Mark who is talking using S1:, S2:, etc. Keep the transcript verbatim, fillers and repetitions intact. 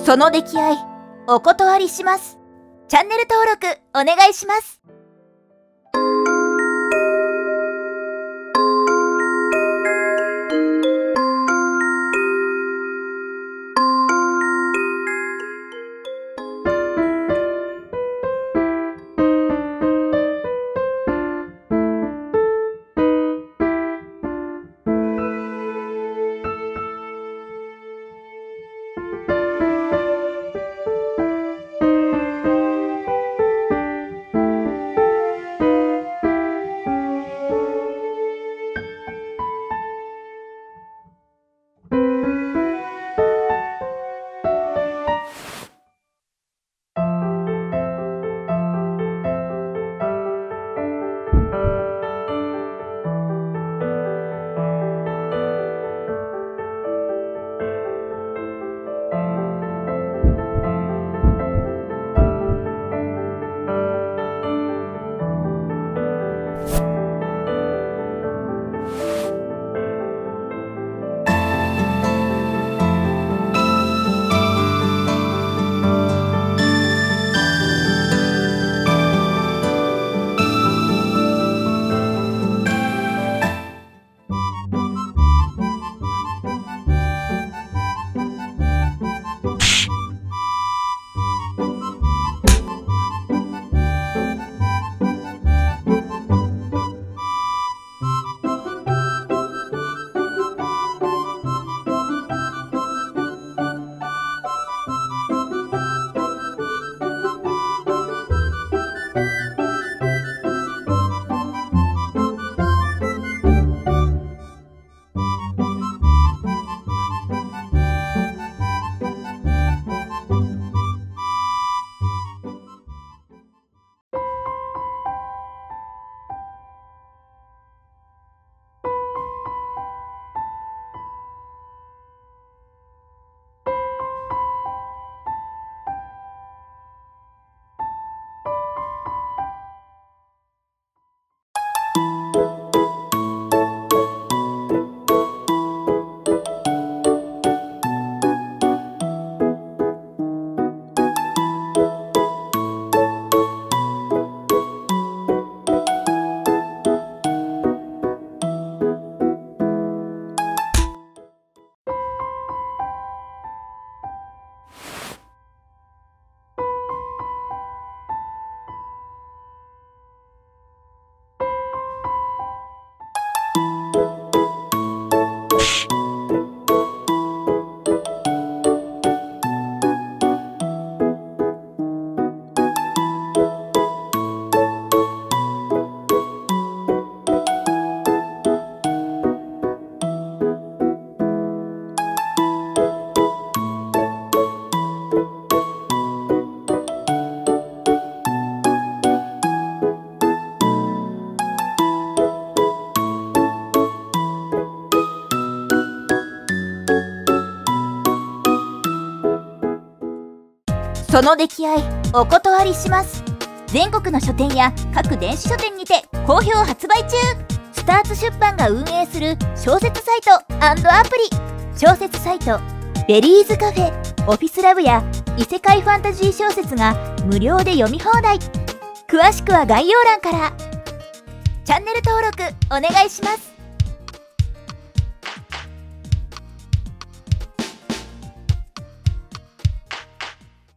S1: その出来合い、お断りします。チャンネル登録お願いします。その出来合い、お断りします。全国の書店や各電子書店にて好評発売中。スターツ出版が運営する小説サイト&アプリ、小説サイトベリーズカフェ、オフィスラブや異世界ファンタジー小説が無料で読み放題。詳しくは概要欄から。チャンネル登録お願いします。